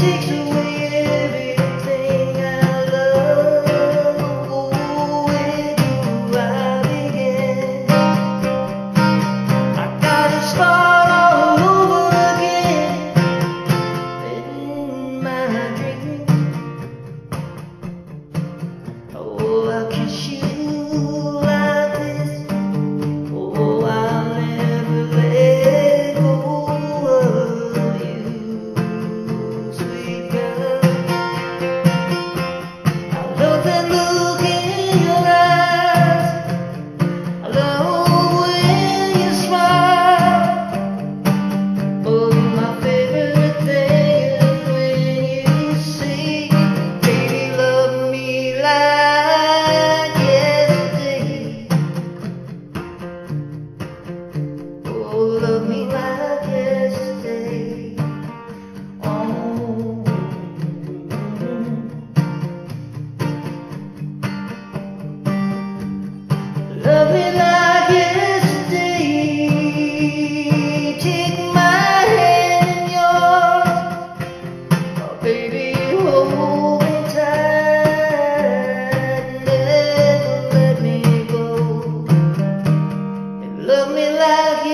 takes away everything I love. Where do I begin? I gotta start all over again in my dream. Oh, I'll kiss you like this. Oh, I'll never let go of you, sweet girl. I love that look in your eyes. I love when you smile. Oh, my favorite thing is when you say, baby, love me like yesterday. Oh, love me like yesterday. Oh, love me like yesterday. Take my hand in yours. Oh, baby, hold me tight. Never let me go. And love me like